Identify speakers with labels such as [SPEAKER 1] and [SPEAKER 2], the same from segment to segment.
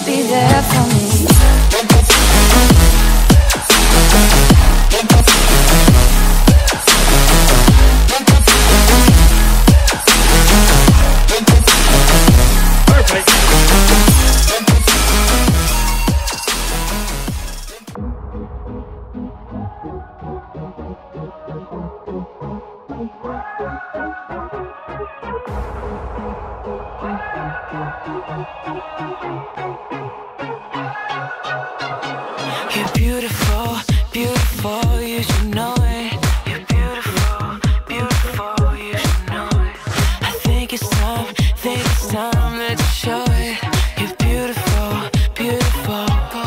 [SPEAKER 1] be there for me.
[SPEAKER 2] You're beautiful, beautiful, you should know it. You're beautiful, beautiful, you should know it. I think it's time that you show it. You're beautiful, beautiful.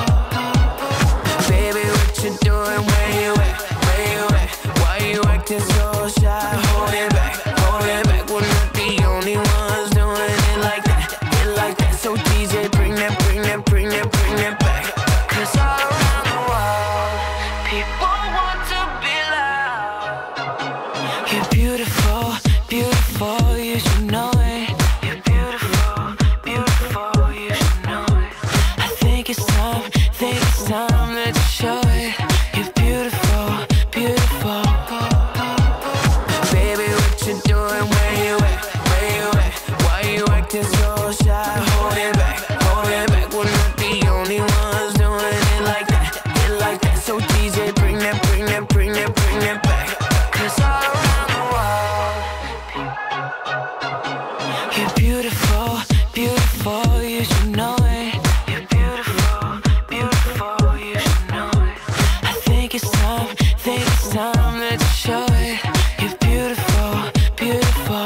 [SPEAKER 2] Baby, what you doing? Where you at? Where you at? Why you acting so shy? Hold it back, we're not the only ones doing it like that, So DJ, bring that back. 'Cause all around the world, people want to be loved. You're beautiful, beautiful, you should know it. You're beautiful, beautiful, you should know it. I think it's time that you show it. You're beautiful, beautiful. Baby, what you doing? Where you at? Where you at? Why you acting so shy? Hold it back, we're not the only ones doing it like that, So DJ, bring that back. 'Cause all around the world, you're beautiful, beautiful, you should know it. You're beautiful, beautiful, you should know it. I think it's time that you show it. You're beautiful, beautiful.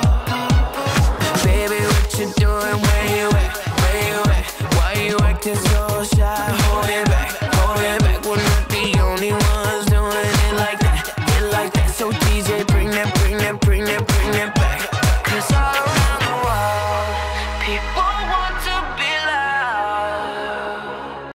[SPEAKER 2] Baby, what you doing? Where you at? Where you at? Why you acting so shy? Hold it back, we're not the only ones doing it like that, So DJ, bring that back. 'Cause all around the world, people